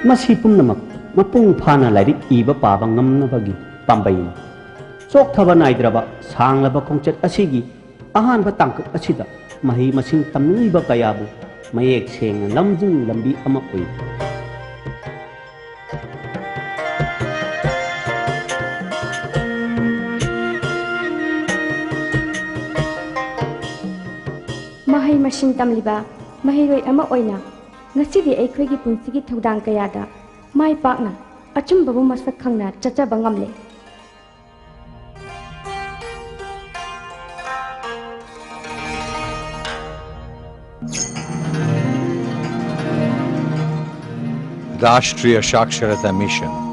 मसी पुनमक मपुंग फाना लाइरिक इबा पाबा ngamnabagi pambayin chok thaba naidraba sanglaba khongchet asigi ahanba tangkak asida mahi masing tamniba kayabu mayek seng lamjing lambi ama oi mahai masing tamliba mahiroi ama oina ngasidi aikhoigi punsigi thudang kayada mai pakna achumbabu masak khangna chachaba ngamle राष्ट्रीय साक्षरता mission